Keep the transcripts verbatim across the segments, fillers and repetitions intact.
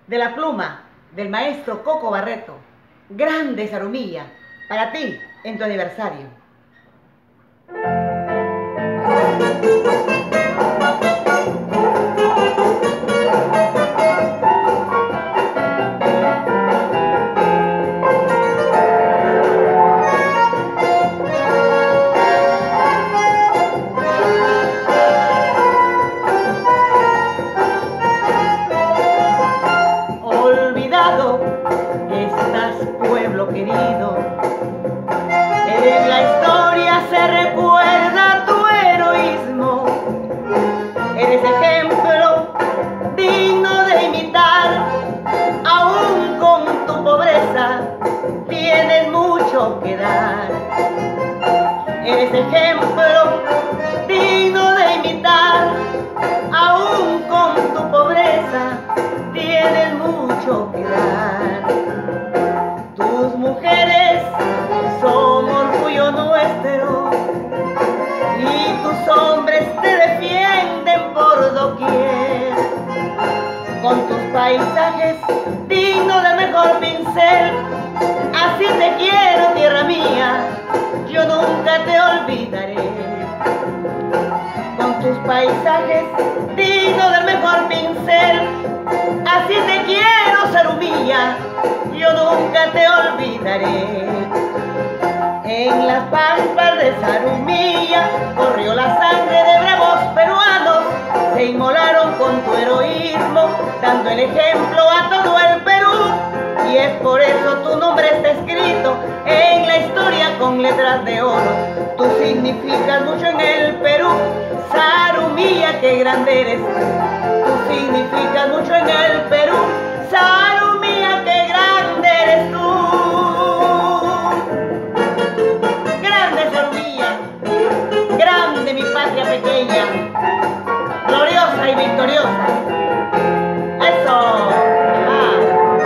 de la pluma del maestro Coco Barreto. Grande Zarumilla, para ti en tu aniversario. Olvidado estás, pueblo querido, en la historia se recuerda tu heroísmo. Eres ejemplo digno de imitar, aún con tu pobreza tienes mucho que dar. Eres ejemplo digno de imitar, aún con tu pobreza tienes mucho que dar. Tus mujeres son orgullo nuestro y tus hombres te defienden por doquier. Con tus paisajes dignos del mejor pincel, así te quiero, tierra mía, yo nunca te olvidaré. Con tus paisajes dignos del mejor pincel, así te quiero, Zarumilla, yo nunca te olvidaré. En las pampas de Zarumilla corrió la sangre de bravos peruanos, se inmolaron con tu heroísmo, dando el ejemplo a todo el Perú. Y es por eso tu nombre está escrito en la historia con letras de oro. Tú significas mucho en el Perú, Zarumilla, qué grande eres tú. Tú significas mucho en el Perú, Zarumilla, qué grande eres tú. Grande Zarumilla, grande mi patria pequeña, gloriosa y victoriosa. Eso. Ah.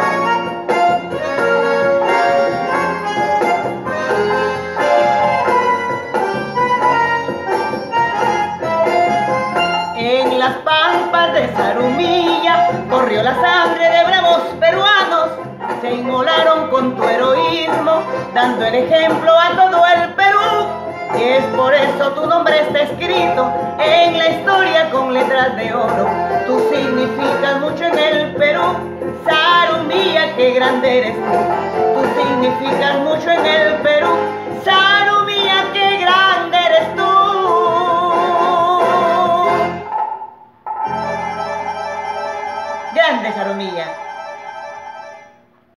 En las pampas de Zarumilla corrió la sangre de bravos peruanos, se inmolaron con tu heroísmo, dando el ejemplo a todo el Perú. Y es por eso tu nombre está escrito en la historia con letras de oro. Tú significas mucho en el Perú, Zarumilla, qué grande eres tú. Tú significas mucho en el Perú, Zarumilla, qué grande eres tú. Grande Zarumilla.